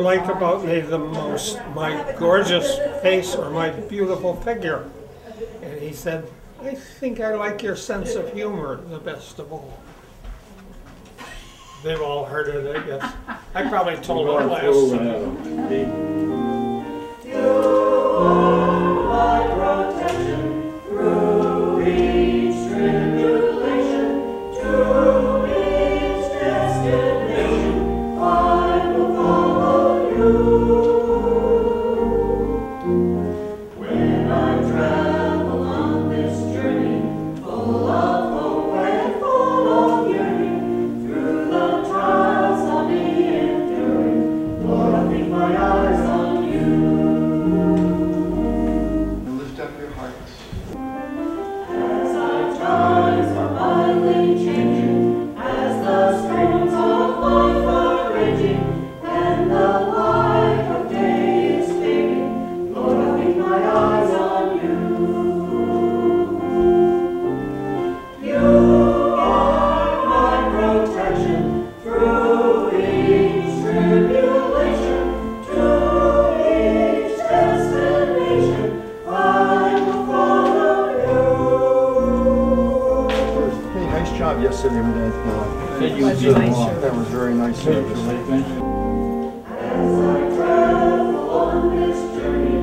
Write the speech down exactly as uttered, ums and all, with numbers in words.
like about me the most? My gorgeous face or my beautiful figure? And he said, I think I like your sense of humor the best of all. They've all heard it, I guess. I probably told it last. You are my protection through each tribulation, to each destination, I will follow you. When I travel on this journey, full of hope and full of yearning, through the trials I'll be enduring, Lord, I'll keep my eyes on you. Lift up your hearts. As our times are wildly changing, as the storms of life are raging, and the light of day is fading, Lord, I'll keep my eyes on you. You are my protection through each tribulation, to each destination, I will follow you. Hey, nice job yesterday with that. Uh, Thank you. that was very nice. Thank you. As I travel on this journey,